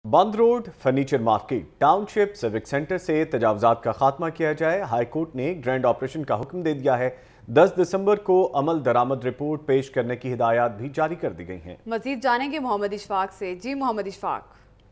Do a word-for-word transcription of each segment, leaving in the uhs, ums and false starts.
बंद road furniture market township civic centre से तजावजात का खात्मा किया जाए। हाईकोर्ट ने ग्रैंड ऑपरेशन का हुक्म दे दिया है। दस दिसंबर को अमल दरामद रिपोर्ट पेश करने की हिदायत भी जारी कर दी गई हैं। मजीद जानेंगे मोहम्मद इशफाक से। जी मोहम्मद इशफाक।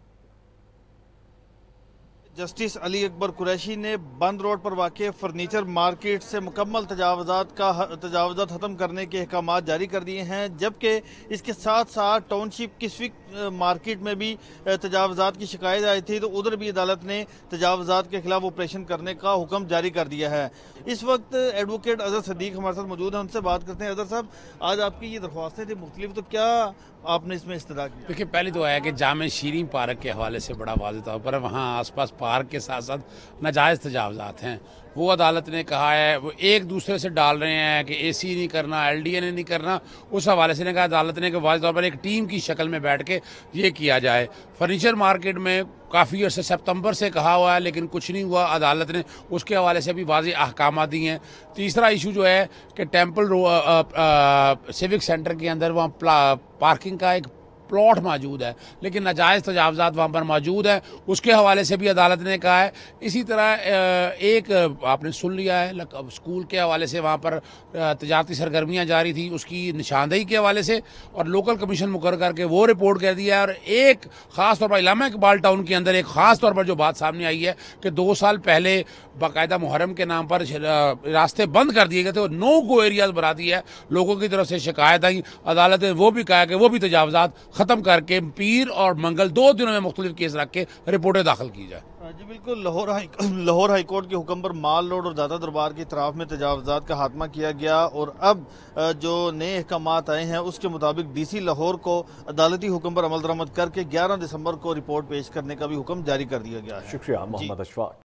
जस्टिस अली अकबर कुरैशी ने बंद रोड पर वाक़ फर्नीचर मार्केट से मुकम्मल तजावजात का तजावजात ख़त्म करने के अहकाम जारी कर दिए हैं, जबकि इसके साथ साथ टाउनशिप की स्विक मार्केट में भी तजावजात की शिकायत आई थी, तो उधर भी अदालत ने तजावजात के खिलाफ ऑपरेशन करने का हुक्म जारी कर दिया है। इस वक्त एडवोकेट अजहर सदीक हमारे साथ मौजूद हैं, उनसे बात करते हैं। अजहर साहब, आज आपकी ये दरख्वास्तें थी मुख्तलिफ, तो क्या आपने इसमें इस्तदा किया? देखिए, पहले तो है कि जामे शीरीन पार्क के हवाले से बड़ा वाज़ेह तौर पर वहाँ आसपास पार्क के साथ साथ नाजायज़ तजावजात हैं। वो अदालत ने कहा है, वो एक दूसरे से डाल रहे हैं कि एसी नहीं करना, एलडीए ने नहीं करना। उस हवाले से ने कहा अदालत ने कि वाज़ेह तौर पर एक टीम की शक्ल में बैठ के ये किया जाए। फर्नीचर मार्केट में काफ़ी अर्से सितंबर से कहा हुआ है, लेकिन कुछ नहीं हुआ। अदालत ने उसके हवाले से भी वाज़ेह अहकाम दिए हैं। तीसरा इशू जो है कि टेम्पल रो आ, आ, सिविक सेंटर के अंदर वहाँ पार्किंग का एक प्लॉट मौजूद है, लेकिन नाजायज़ तजावजात वहाँ पर मौजूद है। उसके हवाले से भी अदालत ने कहा है। इसी तरह एक आपने सुन लिया है, स्कूल के हवाले से वहाँ पर तजारती सरगर्मियाँ जारी थी, उसकी निशानदेही के हवाले से और लोकल कमीशन मुकर करके वो रिपोर्ट कर दिया है। और एक ख़ास तौर पर इलामा इकबाल टाउन के अंदर एक ख़ास तौर पर जो बात सामने आई है कि दो साल पहले बाकायदा मुहर्रम के नाम पर रास्ते बंद कर दिए गए थे और नो गो एरियाज बना दिया है। लोगों की तरफ से शिकायत आई, अदालत ने वो भी कहा कि वो भी तजावजात खत्म करके पीर और मंगल दो दिनों में मुख्तलिफ केस रख के रिपोर्टें दाखिल की जाए। जी बिल्कुल, लाहौर हाई लाहौर हाईकोर्ट के हुक्म पर माल रोड और दाता दरबार की तरफ में तजावजात का खात्मा किया गया और अब जो नए अहकाम आए हैं उसके मुताबिक डी सी लाहौर को अदालती हुक्म पर अमल दरामद करके ग्यारह दिसंबर को रिपोर्ट पेश करने का भी हुक्म जारी कर दिया गया है। शुक्रिया मोहम्मद इशफाक।